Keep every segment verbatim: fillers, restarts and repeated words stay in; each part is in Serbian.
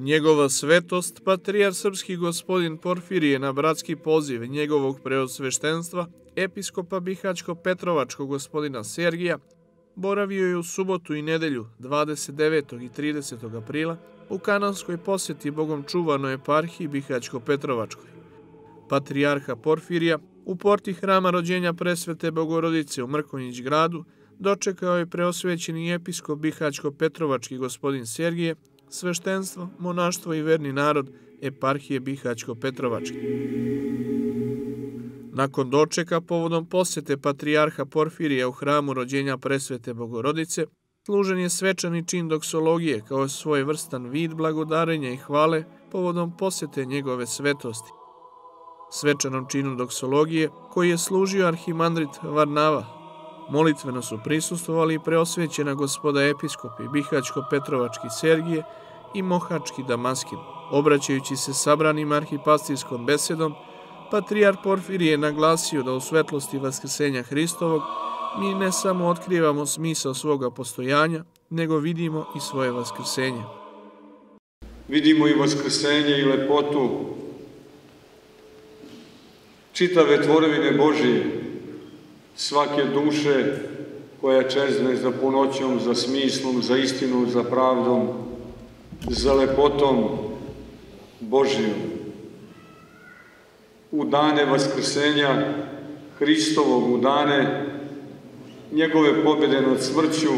Njegova svetost, patrijar srpski gospodin Porfirije, na bratski poziv njegovog preosveštenstva, episkopa Bihaćko-Petrovačkog gospodina Sergija, boravio je u subotu i nedelju dvadeset devetog i tridesetog aprila u kanonskoj posjeti Bogom čuvanoj eparhiji Bihaćko-Petrovačkoj. Patrijarha Porfirija u porti hrama rođenja presvete Bogorodice u Mrkonjić gradu dočekao je preosvećeni episkop Bihaćko-Petrovački gospodin Sergije, sveštenstvo, monaštvo i verni narod eparhije Bihaćko-Petrovačke. Nakon dočeka povodom posjete patrijarha Porfirija u hramu rođenja presvete Bogorodice, služen je svečani čin doksologije kao svojevrstan vid blagodarenja i hvale povodom posjete njegove svetosti. Svečanom činu doksologije, koji je služio arhimandrit Varnava, molitveno su prisustvovali preosvećena gospoda episkopi Bihaćko-Petrovački Sergije i Mohački Damaskin. Obraćajući se sabranim arhipastirskom besedom, patrijar Porfirije je naglasio da u svetlosti vaskrsenja Hristovog mi ne samo otkrivamo smisao svoga postojanja, nego vidimo i svoje vaskrsenje. Vidimo i vaskrsenje i lepotu čitave tvorevine Božije, svake duše koja čezne za punoćom, za smislom, za istinom, za pravdom, za lepotom Božijom. U dane vaskrsenja Hristovog, u dane njegove pobjede nad smrću,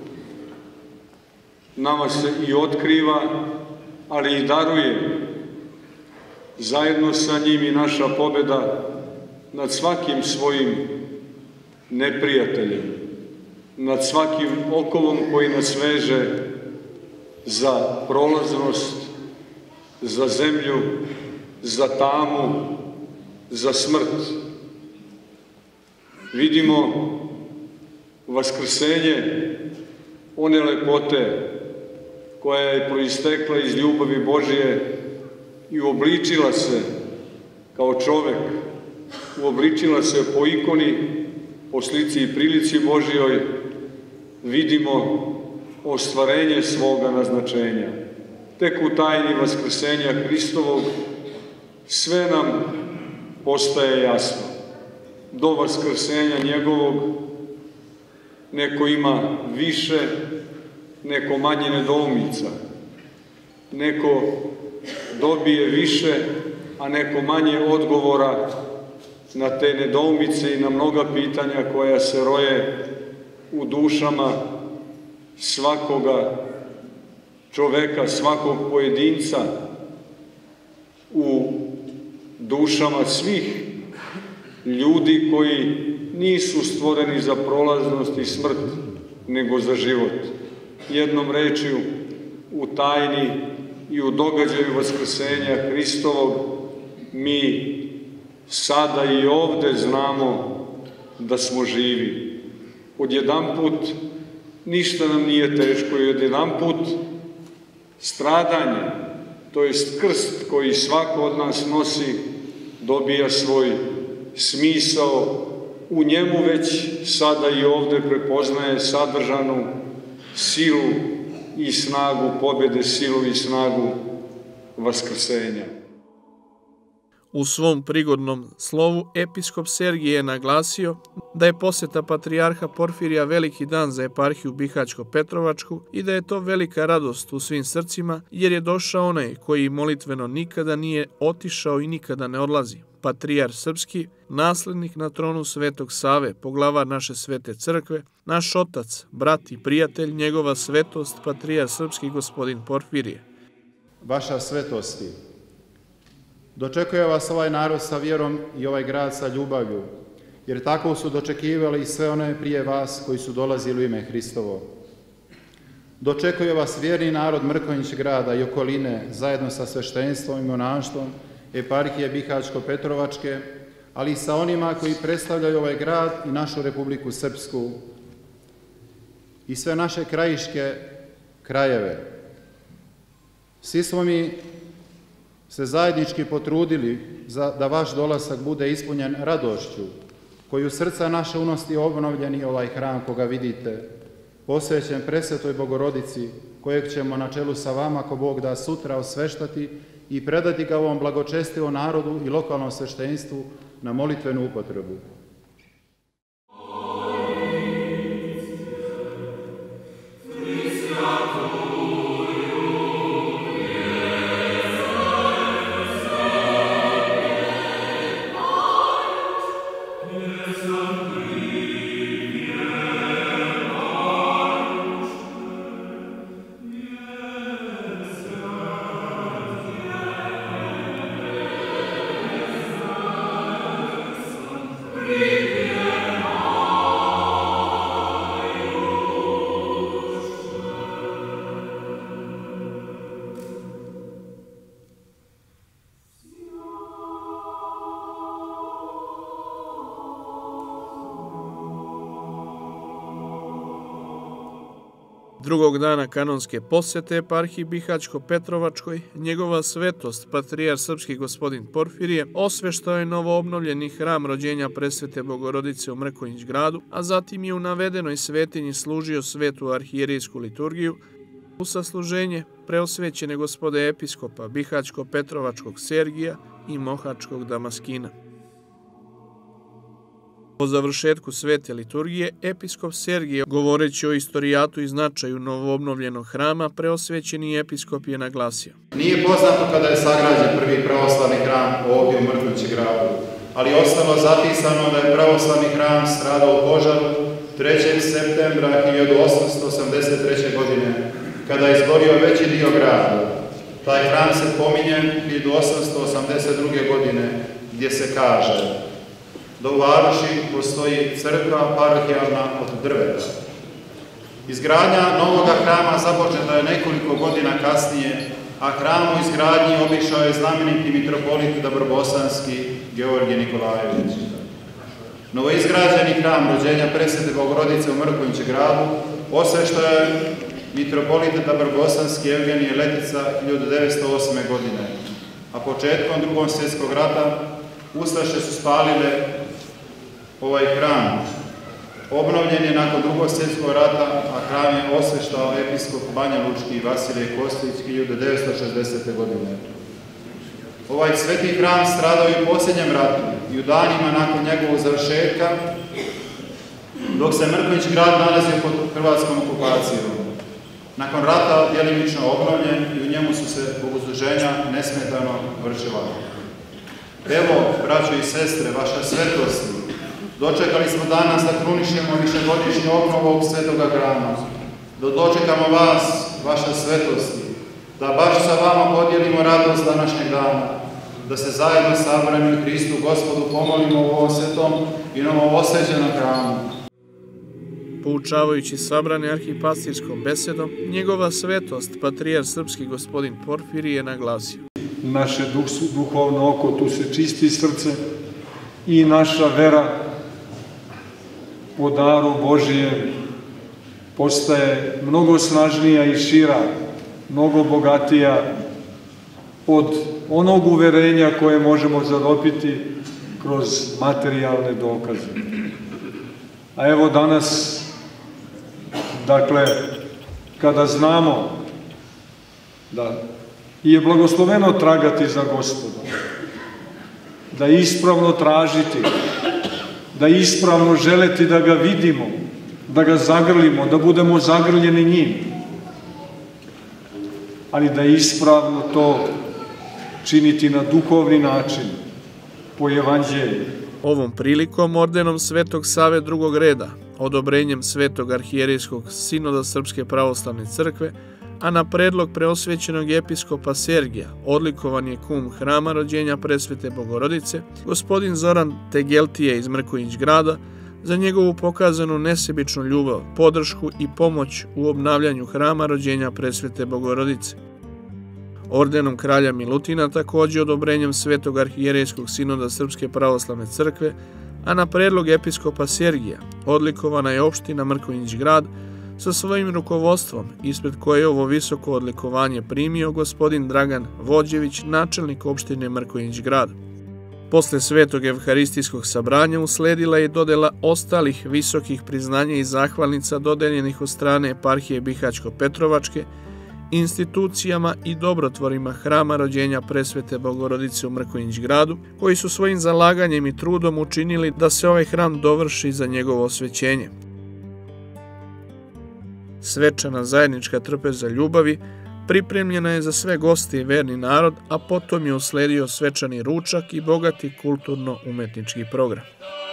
nama se i otkriva, ali i daruje zajedno sa njim i naša pobjeda nad svakim svojim neprijateljem, nad svakim okovom koji nas veže za prolaznost, za zemlju, za tamu, za smrt. Vidimo vaskrsenje one lepote koja je proistekla iz ljubavi Božije i uobličila se kao čovek, uobličila se po ikoni, po slici i prilici Božijoj, vidimo ostvarenje svoga naznačenja. Tek u tajni vaskrsenja Hristovog sve nam postaje jasno. Do vaskrsenja njegovog neko ima više, neko manje nedoumica, neko dobije više, a neko manje odgovora na te nedoumice i na mnoga pitanja koja se roje u dušama svakoga čoveka, svakog pojedinca, u dušama svih ljudi koji nisu stvoreni za prolaznost i smrt, nego za život. Jednom rečju, u tajni i u događaju vaskrsenja Hristovog mi sada i ovde znamo da smo živi. Odjedanput ništa nam nije teško i odjedanput stradanje, to jest krst koji svako od nas nosi, dobija svoj smisao. U njemu već sada i ovde prepoznaje sadržanu silu i snagu pobjede, silu i snagu vaskrsenja. U svom prigodnom slovu episkop Sergije je naglasio da je posjeta patrijarha Porfirija veliki dan za eparhiju Bihaćko-Petrovačku i da je to velika radost u svim srcima, jer je došao onaj koji molitveno nikada nije otišao i nikada ne odlazi. Patrijar srpski, naslednik na tronu Svetog Save, poglavar naše svete crkve, naš otac, brat i prijatelj, njegova svetost, patrijar srpski gospodin Porfirije. Vaša svetosti, dočekuje vas ovaj narod sa vjerom i ovaj grad sa ljubavlju, jer tako su dočekivali i sve one prije vas koji su dolazili u ime Hristovo. Dočekuje vas vjerni narod Mrkonjić grada i okoline, zajedno sa sveštenstvom i monaštvom eparhije Bihaćko-Petrovačke, ali i sa onima koji predstavljaju ovaj grad i našu Republiku Srpsku i sve naše krajiške krajeve. Svi smo mi se zajednički potrudili da vaš dolazak bude ispunjen radošću, koju srca naše unosi obnovljeni ovaj hram koga vidite, posvećen presvetoj Bogorodici, kojeg ćemo na čelu sa vama, ako Bog da, sutra osveštati i predati ga ovom blagočestivom narodu i lokalnom sveštenstvu na molitvenu upotrebu. Drugog dana kanonske posete eparhiji Bihaćko-Petrovačkoj, njegova svetost, patrijar srpski gospodin Porfirije, osveštao je novoobnovljeni hram rođenja presvete Bogorodice u Mrkonjić gradu, a zatim je u navedenoj svetinji služio svetu arhijerijsku liturgiju u sasluženje preosvećene gospode episkopa Bihaćko-Petrovačkog Sergija i Mohačkog Damaskina. Po završetku svete liturgije, episkop Sergije, govoreći o istorijatu i značaju novoobnovljenog hrama, preosvećeni episkop je naglasio: Nije poznato kada je sagrađen prvi pravoslavni hram ovdje u Mrkonjić gradu, ali ostalo zapisano da je pravoslavni hram stradao u požaru trećeg septembra hiljadu osamsto osamdeset treće. godine, kada je izgorio veći dio grada. Taj hram se pominje hiljadu osamsto osamdeset druge. godine, gdje se kaže da u varoši postoji crkva parohijalna od drveta. Izgradnja novoga hrama započeta je nekoliko godina kasnije, a hram u izgradnji obišao je znameniti mitropolit Dabrobosanski Georgije Nikolajević. Novoizgrađeni hram rođenja presvete Bogorodice u Mrkonjić gradu osveštao je mitropolit Dabrobosanski Evgenije Letica hiljadu devetsto osme. godine, a početkom Drugog svjetskog rata ustaše su spalile ovaj hram. Obnovljen je nakon Drugog svjetskog rata, a hram je osveštao episkop Banja Lučki Vasilije Kostić hiljadu devetsto šezdesete. godine. Ovaj sveti hram stradao i u posljednjem ratu i u danima nakon njegovog završetka, dok se Mrkonjić grad nalazio pod hrvatskom okupacijom. Nakon rata djelimično obnovljen i u njemu su se bogosluženja nesmetano vršila. Evo, braćo i sestre, vaša svetost, dočekali smo danas da krunišemo višegodišnju obnovu ovog svetoga hrama. Da dočekamo vas, vaša svetosti, da baš sa vama podijelimo radost današnjeg dana, da se zajedno saberemo Hristu Gospodu pomolimo u ovom svetom i novoosvećenom hramu. Poučavajući sabrane arhipastirskom besedom, njegova svetost, patrijar srpski gospodin Porfirije, je naglasio: Naše duhovno oko, tu se čisti srce i naša vera po daru Božijem postaje mnogo snažnija i šira, mnogo bogatija od onog uverenja koje možemo zadopiti kroz materijalne dokaze. A evo danas, dakle, kada znamo da je blagosloveno tragati za Gospodom, da ispravno tražiti, da ispravno želeti da ga vidimo, da ga zagrlimo, da budemo zagrljeni njim, ali da ispravno to činiti na duhovni način, po evanđelju. Ovom prilikom ordenom Svetog Save drugog reda, odobrenjem Svetog arhijerijskog sinoda Srpske pravoslavne crkve, a na predlog preosvećenog episkopa Sergija, odlikovan je kum hrama rođenja presvete Bogorodice, gospodin Zoran Tegeltije iz Mrkonjić grada, za njegovu pokazanu nesebičnu ljubav, podršku i pomoć u obnavljanju hrama rođenja presvete Bogorodice. Ordenom kralja Milutina, također odobrenjem Svetog arhijerejskog sinoda Srpske pravoslavne crkve, a na predlog episkopa Sergija, odlikovana je opština Mrkonjić grad sa svojim rukovodstvom, ispred koje je ovo visoko odlikovanje primio gospodin Dragan Vođević, načelnik opštine Mrkonjić grad. Posle svetog evharistijskog sabranja usledila je dodela ostalih visokih priznanja i zahvalnica dodeljenih od strane eparhije Bihaćko-Petrovačke institucijama i dobrotvorima Hrama rođenja Presvete Bogorodice u Mrkonjić gradu, koji su svojim zalaganjem i trudom učinili da se ovaj hram dovrši za njegovo osvećenje. Svečana zajednička trpeza ljubavi pripremljena je za sve goste i verni narod, a potom je usledio svečani ručak i bogati kulturno-umetnički program.